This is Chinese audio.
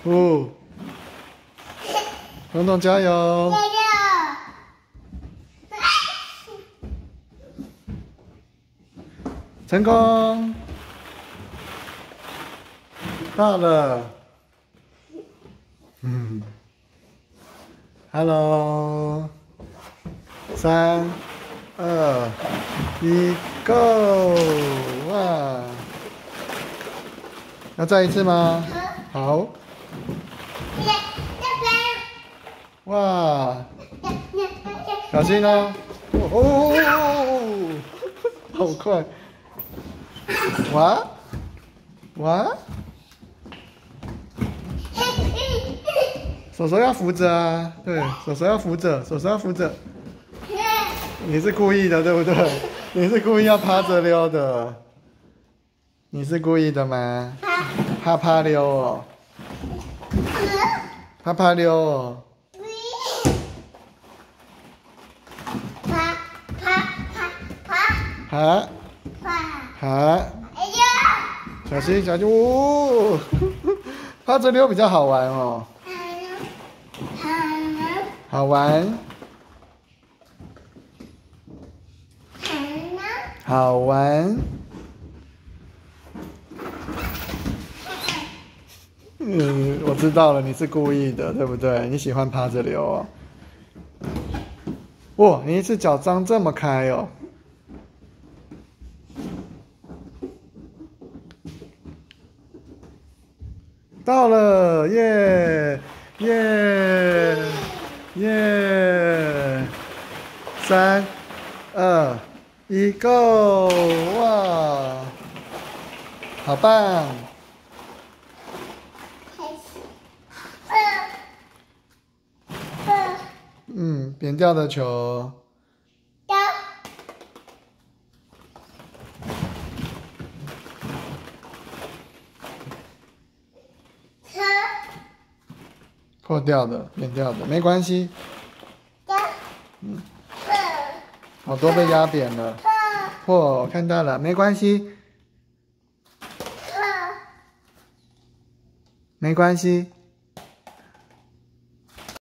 哦，彤彤加油！成功！到了。Hello， 3、2、1 ，Go！ 哇！要再一次吗？好。哇！小心哦！哦，好快！哇！哇！手手要扶着啊，对，手手要扶着，手手要扶着。你是故意的，对不对？你是故意要趴着溜的。你是故意的吗？趴溜哦。趴溜哦。爬。小心小心！哦，趴着溜比较好玩哦。好玩。好玩。我知道了，你是故意的，对不对？你喜欢趴着溜哦。哇，你一次脚张这么开哦。到了，耶耶耶！3、2、1 ，Go！ 哇，好棒！扁掉的球。破掉的，扁掉的，没关系。好多被压扁了。破，看到了，没关系。没关系。